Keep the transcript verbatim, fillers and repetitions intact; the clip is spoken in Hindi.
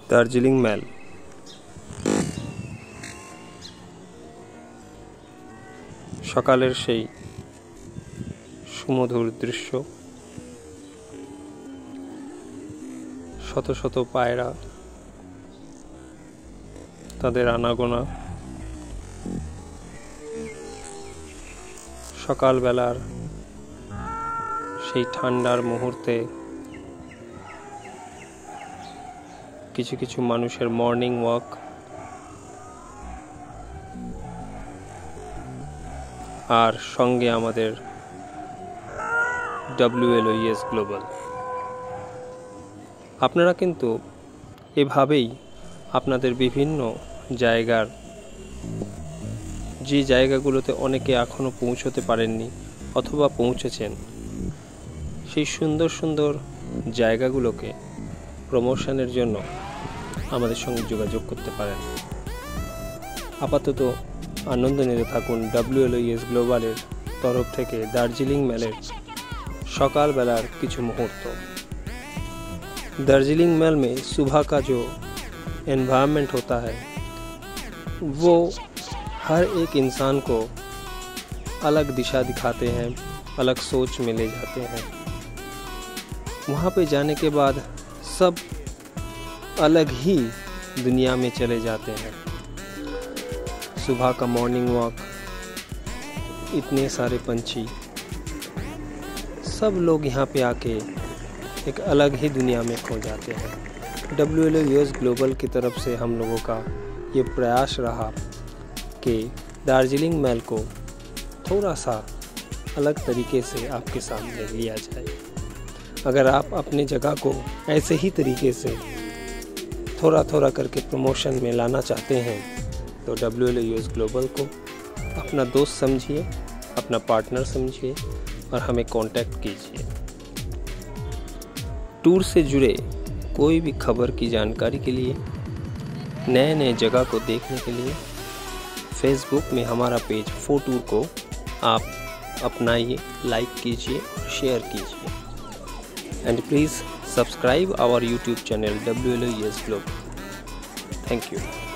দার্জিলিং মেল। সকালের সেই সুমধুর দৃশ্য, শত শত পায়রা, তাদের আনাগোনা, সকালবেলার সেই ঠান্ডার মুহূর্তে কিছু কিছু মানুষের মর্নিং ওয়াক, আর সঙ্গে আমাদের ডব্লিউএলওইএস গ্লোবাল। আপনারা কিন্তু এভাবেই আপনাদের বিভিন্ন জায়গার, যে জায়গাগুলোতে অনেকে এখনো পৌঁছতে পারেননি অথবা পৌঁছেছেন, সেই সুন্দর সুন্দর জায়গাগুলোকে প্রমোশনের জন্য আমাদের সঙ্গে যোগাযোগ করতে পারেন। আপাতত আনন্দ নিতে থাকুন ডব্লিউএলওইএস গ্লোবালের তরফ থেকে দার্জিলিং মেলের সকালবেলার কিছু মুহূর্ত। दार्जिलिंग मेल में सुबह का जो एनवायरनमेंट होता है वो हर एक इंसान को अलग दिशा दिखाते हैं, अलग सोच में ले जाते हैं। वहाँ पे जाने के बाद सब अलग ही दुनिया में चले जाते हैं। सुबह का मॉर्निंग वॉक, इतने सारे पंछी, सब लोग यहाँ पे आके एक अलग ही दुनिया में खो जाते हैं। डब्ल्यूएलओएस ग्लोबल की तरफ से हम लोगों का ये प्रयास रहा कि दार्जिलिंग मेल को थोड़ा सा अलग तरीके से आपके सामने लिया जाए। अगर आप अपने जगह को ऐसे ही तरीके से थोड़ा थोड़ा करके प्रमोशन में लाना चाहते हैं तो डब्ल्यूएलओएस ग्लोबल को अपना दोस्त समझिए, अपना पार्टनर समझिए और हमें कांटेक्ट कीजिए। टूर से जुड़े कोई भी खबर की जानकारी के लिए, नए नए जगह को देखने के लिए फेसबुक में हमारा पेज फो टूर को आप अपनाइए, लाइक कीजिए और शेयर कीजिए। And please subscribe our YouTube channel WLOS global. Thank you.